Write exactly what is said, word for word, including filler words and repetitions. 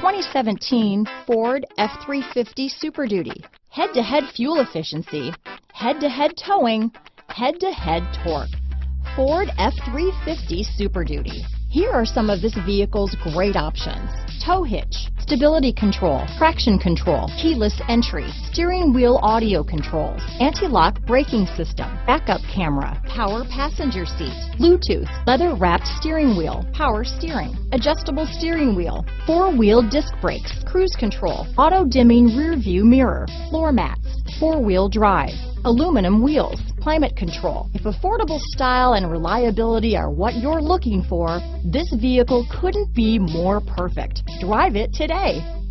twenty seventeen Ford F three fifty Super Duty. Head-to-head fuel efficiency, head-to-head towing, head-to-head torque. Ford F three fifty Super Duty. Here are some of this vehicle's great options: tow hitch, stability control, traction control, keyless entry, steering wheel audio controls, anti-lock braking system, backup camera, power passenger seat, Bluetooth, leather-wrapped steering wheel, power steering, adjustable steering wheel, four-wheel disc brakes, cruise control, auto-dimming rear view mirror, floor mats, four-wheel drive, aluminum wheels, climate control. If affordable style and reliability are what you're looking for, this vehicle couldn't be more perfect. Drive it today.